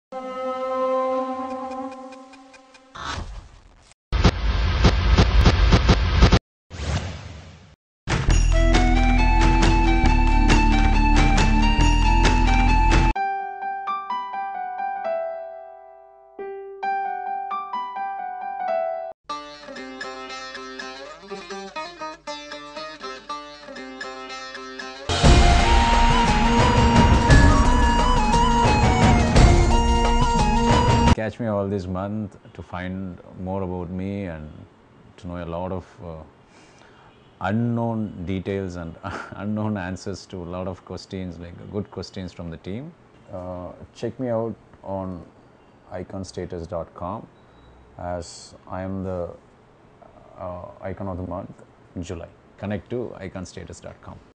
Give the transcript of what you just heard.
Catch me all this month to find more about me and to know a lot of unknown details and unknown answers to a lot of questions, like good questions from the team. Check me out on iconstatus.com, as I am the icon of the month, July. Connect to iconstatus.com.